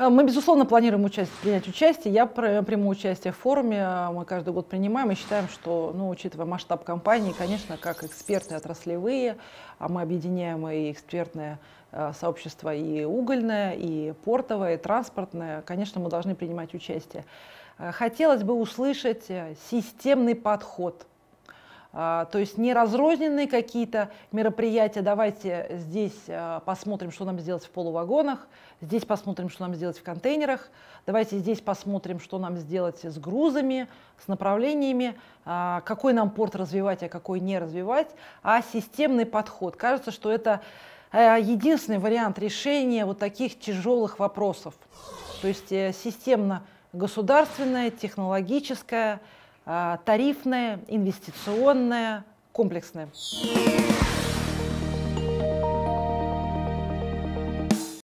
Мы, безусловно, планируем принять участие. Я приму участие в форуме. Мы каждый год принимаем и считаем, что, учитывая масштаб компании, конечно, как эксперты отраслевые, а мы объединяем и экспертное сообщество и угольное, и портовое, и транспортное, конечно, мы должны принимать участие. Хотелось бы услышать системный подход. То есть не разрозненные какие-то мероприятия. Давайте здесь посмотрим, что нам сделать в полувагонах, здесь посмотрим, что нам сделать в контейнерах, давайте здесь посмотрим, что нам сделать с грузами, с направлениями, какой нам порт развивать, а какой не развивать, а системный подход. Кажется, что это единственный вариант решения вот таких тяжелых вопросов. То есть системно-государственное, технологическое, тарифное, инвестиционное, комплексное.